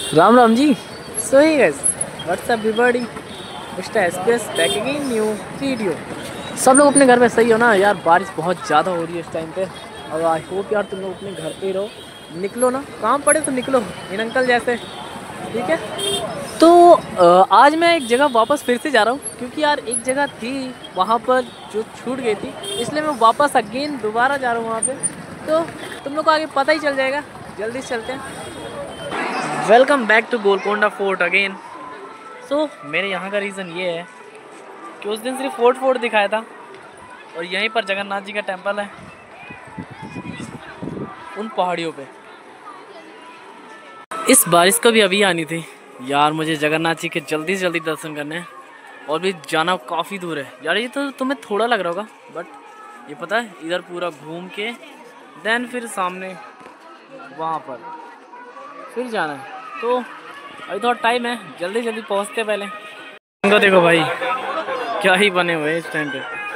Ram Ram ji. So hi guys, what's up everybody, mister SPS back again new video. सब लोग अपने घर में सही हो ना यार। बारिश बहुत ज़्यादा हो रही है इस टाइम पे और आई होप यार तुम लोग अपने घर पे ही रहो। निकलो ना, काम पड़े तो निकलो इन अंकल जैसे, ठीक है। तो आज मैं एक जगह वापस फिर से जा रहा हूँ क्योंकि यार एक जगह थी वहाँ पर जो छूट गई थी, इसलिए मैं वापस अगेन दोबारा जा रहा हूँ वहाँ पे। तो तुम लोग को आगे पता ही चल जाएगा, जल्दी से चलते हैं। Welcome back to Golconda fort again. So मेरे यहाँ का रीज़न ये है कि उस दिन सिर्फ फोर्ट दिखाया था और यहीं पर जगन्नाथ जी का टेंपल है उन पहाड़ियों पे। इस बारिश को भी अभी आनी थी यार, मुझे जगन्नाथ जी के जल्दी से जल्दी दर्शन करने हैं और भी जाना काफ़ी दूर है यार। ये तो तुम्हें थोड़ा लग रहा होगा बट ये पता है इधर पूरा घूम के देन फिर सामने वहाँ पर फिर जाना है। तो अभी थोड़ा टाइम है, जल्दी जल्दी पहुँचते पहले। इनको देखो भाई क्या ही बने हुए इस टाइम पे।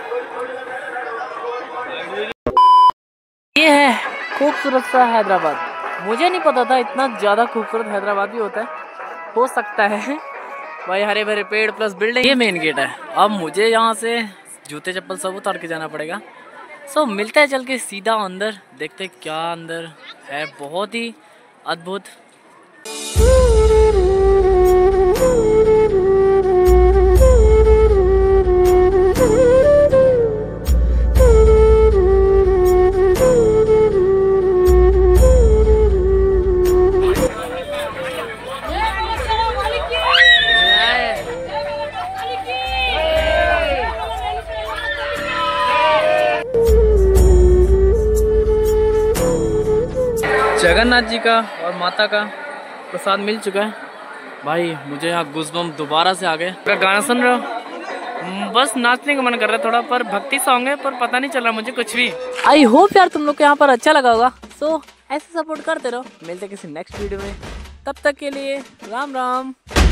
ये है खूबसूरत सा हैदराबाद। मुझे नहीं पता था इतना ज़्यादा खूबसूरत हैदराबाद भी होता है। हो सकता है भाई, हरे भरे पेड़ प्लस बिल्डिंग। ये मेन गेट है। अब मुझे यहाँ से जूते चप्पल सब उतार के जाना पड़ेगा। सो मिलते हैं चल के सीधा अंदर, देखते क्या अंदर है। बहुत ही अद्भुत। जगन्नाथ जी का और माता का प्रसाद मिल चुका है भाई। मुझे यहाँ गूज़बम्प दोबारा से आ गए। अगर गाना सुन रहे हो, बस नाचने का मन कर रहा है थोड़ा, पर भक्ति सॉन्ग है पर पता नहीं चल रहा मुझे कुछ भी। आई होप यार तुम लोग को यहाँ पर अच्छा लगा होगा। सो ऐसे सपोर्ट करते रहो। मिलते किसी नेक्स्ट वीडियो में, तब तक के लिए राम राम।